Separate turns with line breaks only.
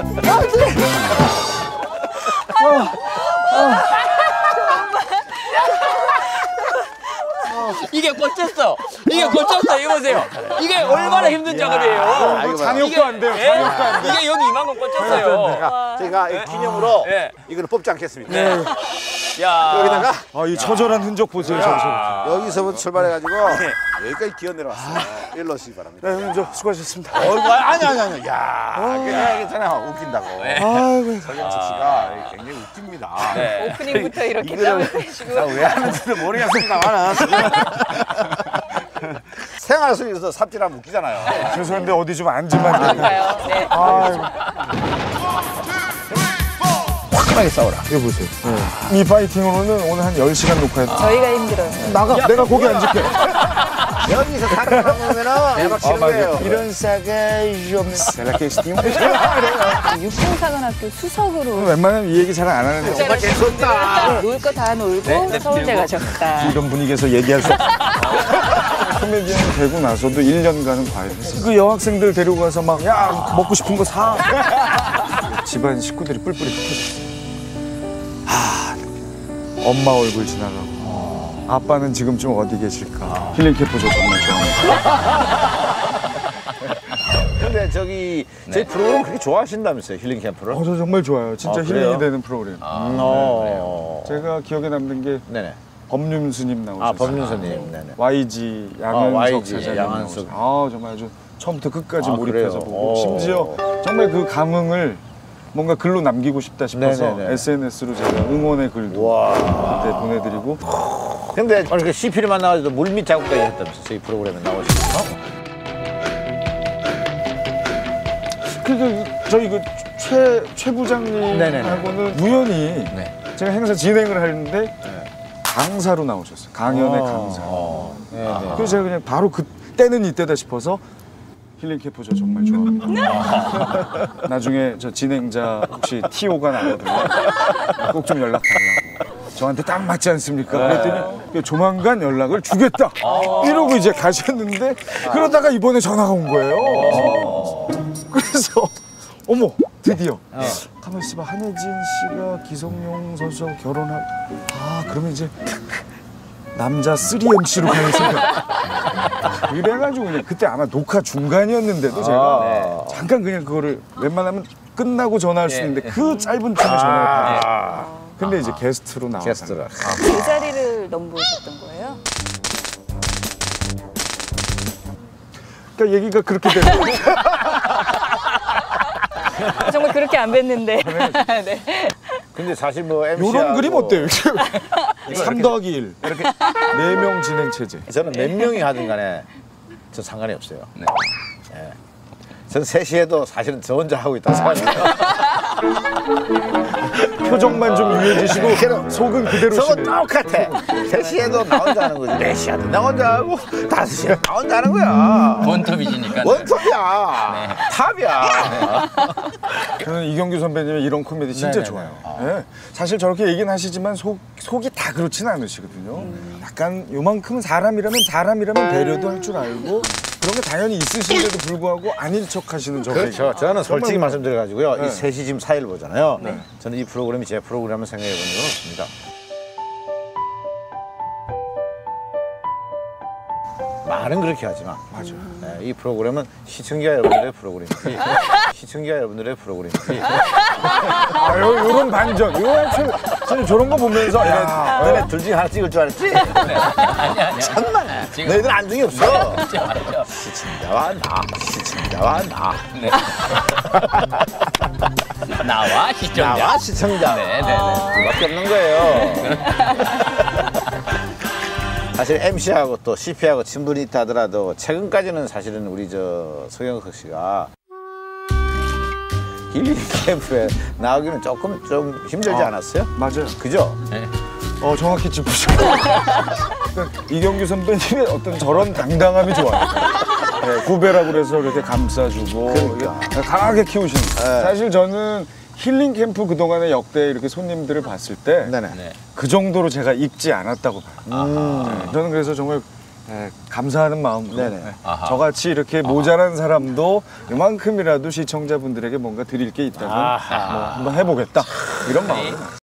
이게 꽂혔어. 이게 꽂혔어. 이거 보세요. 이게 얼마나 힘든 작업이에요.
장욕도 안 돼요. 장욕도 안 돼요.
이게 여기 이만큼 꽂혔어요.
제가 기념으로 이거는 뽑지 않겠습니다.
야.
여기다가
이 처절한 흔적 보세요.
여기서부터 출발해가지고 여기까지 기어 내려왔어요. 일로 오시기 바랍니다.
네, 형님 저 수고하셨습니다.
아니. 야, 그냥 괜찮아요. 웃긴다고.
아이고.
서경석 씨가 굉장히 웃깁니다.
오프닝부터 이렇게 땀을 빼시고.
왜 하는지도 모르겠습니다만 생활 속에서 삽질하면 웃기잖아요.
죄송한데 어디 좀 앉으면 안 돼요?
가요. 네.
아이고.
화끈하게 싸워라.
이거 보세요. 이 파이팅으로는 오늘 한 10시간 녹화했다.
저희가 힘들어서.
나가. 내가 거기 앉을게.
여기서 살아남으면 대박 치는 거예요.
이런 싸가지 없는 셀라케스팅.
육군사관학교 수석으로
웬만하면 이 얘기 잘 안 하는데
정말 재수없다.
놀 거 다 놀고 서울대가 적다.
이런 분위기에서 얘기할 수 없어. 코미디언 되고 나서도 1년간은 과외를 했어요. 그 여학생들 데리고 가서 막 야 먹고 싶은 거 사. 집안 식구들이 뿔뿔이 흩어졌어요. 엄마 얼굴 지나가고 아빠는 지금쯤 어디 계실까. 힐링 캠프 저 정말 좋아합니다.
근데 저기 저희 프로그램 그렇게 좋아하신다면서요, 힐링 캠프를?
저 정말 좋아요. 진짜
그래요?
힐링이 되는 프로그램. 제가 기억에 남는 게
네네.
법륜스님 나오셨어요.
법륜스님. 네네.
YG 양현석
YG,
사장님
양현석.
나오셨어요. 정말 아주 처음부터 끝까지
그래요?
몰입해서 보고 심지어 정말 그 감흥을 뭔가 글로 남기고 싶다 싶어서
네네네.
SNS로 제가 응원의 글도 그때 보내드리고.
근데 그 CP를 만나가지고 물밑 작업까지 했다면서 저희 프로그램에 나오시면서.
저희 최 부장님하고는 우연히 제가 행사 진행을 하는데 강사로 나오셨어요. 강연의 강사. 그래서 제가 그냥 바로 그때는 이때다 싶어서 힐링 캠프 저 정말 좋아합니다. 나중에 저 진행자 혹시 TO가 나거든요. 꼭 좀 연락 달라고. 저한테 딱 맞지 않습니까? 그랬더니 조만간 연락을 주겠다. 이러고 이제 가셨는데 그러다가 이번에 전화가 온 거예요. 그래서 어머 드디어 가만 있어봐. 한혜진 씨가 기성용 선수하고 결혼할 그러면 이제 남자 3MC로 가는 생각. 이래가지고 그냥 그때 아마 녹화 중간이었는데도 제가 잠깐 그냥 그거를 웬만하면 끝나고 전화할 수 있는데 그 짧은 틈에 전화를 받았어요. 근데 이제 게스트로 나와서
게스트로.
그 자리를 넘보셨던 거예요?
그러니까 얘기가 그렇게 되는 거예요.
정말 그렇게 안 뵀는데. 네.
근데 사실 뭐 MC
요런 그림 어때요? 3 더하기 1 이렇게 4명 진행 체제.
저는 몇 명이 하든 간에 저 상관이 없어요. 저는 3시 해도 사실은 저 혼자 하고 있다고 생각해요.
표정만 좀 유해지시고 속은 그대로시네요.
저건 똑같아. 3시 해도 나 혼자 하는 거지. 4시 해도 나 혼자 하고 5시 해도 나 혼자 하는 거야.
원톱이시니까.
원톱이야. 탑이야.
저는 이경규 선배님의 이런 코미디 진짜 좋아요. 사실 저렇게 얘기는 하시지만 속이 다 그렇진 않으시거든요. 약간 요만큼 사람이라면 배려도 할 줄 알고 그런 게 당연히 있으신데도 불구하고 아닐 척 하시는 저게.
그렇죠. 저는 솔직히 말씀드려가지고요. 이 3시 지금 사회를 보잖아요. 저는 이 프로그램이 제 프로그램을 생각해 본 적은 없습니다. 말은 그렇게 하지만 맞아요. 이 프로그램은 시청자 여러분들의 프로그램이지. 시청자 여러분들의 프로그램이지.
요런 반전. 저는 저런 거 보면서 야,
너네 둘 중에 하나 찍을 줄 알았지?
아니야.
천만 너희들 안중이 없어. 시청자와 나.
네. 나와 시청자.
나와 시청자.
네네네.
그밖에 없는 거예요. 사실 MC하고 또 CP하고 친분이 있다 하더라도 최근까지는 사실은 우리 저 서경석 씨가 힐링 캠프에 나오기는 조금 좀 힘들지 않았어요?
맞아요.
그죠?
네.
정확히 짚으시고. 그러니까 이경규 선배님의 어떤 저런 당당함이 좋아요. 후배라고 그래서 이렇게 감싸주고
그러니까.
강하게 키우시는. 사실 저는 힐링 캠프 그동안의 역대 이렇게 손님들을 봤을 때 그 정도로 제가 익지 않았다고 봐요. 저는 그래서 정말 감사하는 마음으로
네네.
저같이 이렇게 모자란 사람도 이만큼이라도 시청자분들에게 뭔가 드릴 게 있다면
아하.
뭐 한번 해보겠다 이런 마음.